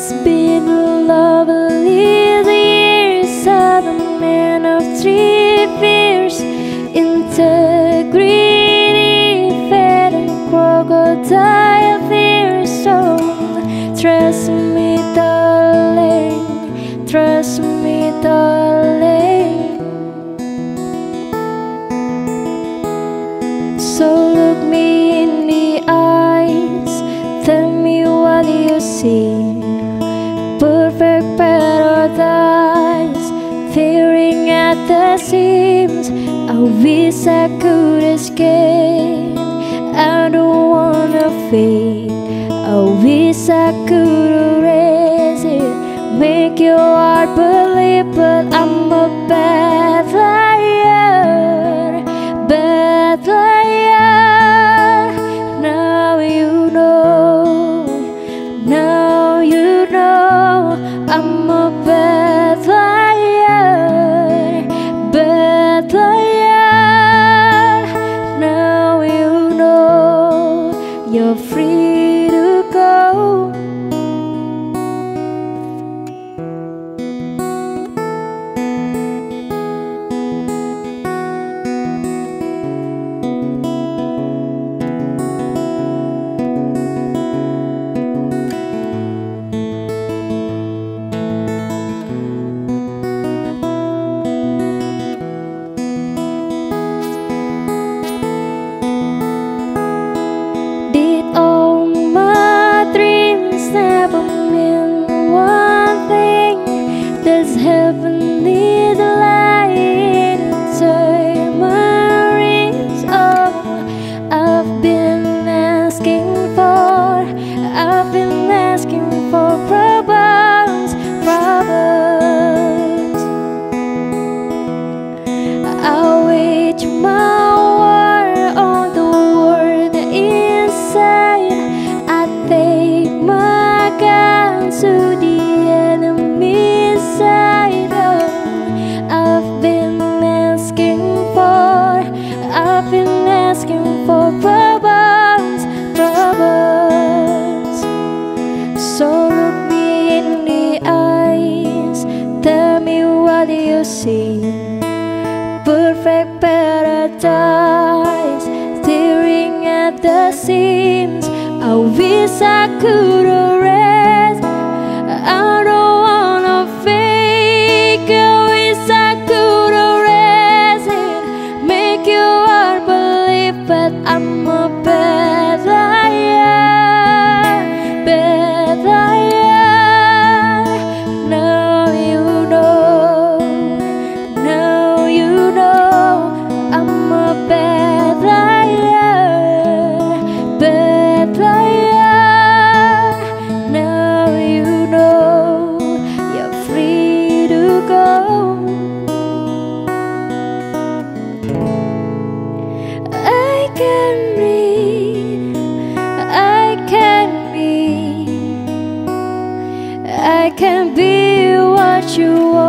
It's been lovely years, I'm a man of 3 fears: integrity, faith, and crocodile fears. So trust me, darling, trust me, darling. So look me in the eyes, tell me what you see. Perfect paradise, tearing at the seams. I wish I could escape, I don't wanna fade. I wish I could erase it, make your heart believe, but I'm a bad liar, bad liar. Now you know, now you know, I'm a bad liar, bad liar. Now you know, you're free to go. Did all my dreams never mean one thing? Does heaven need a light inside my rings? Oh, I've been asking for, I've been asking for problems, problems. I'll wage my war on the world inside. I take my guns to the enemy's side. Oh, I've been asking for, I've been asking for problems, problems. So look me in the eyes, tell me what you see. Perfect paradise, tearing at the seams. I wish I could erase, I don't wanna fake. I wish I could erase it, make your heart believe, but I'm a bad liar, bad liar. Now you know, now you know, I'm a bad liar, bad liar. Now you know, you're free to go. I can breathe, I can be, I can be what you want.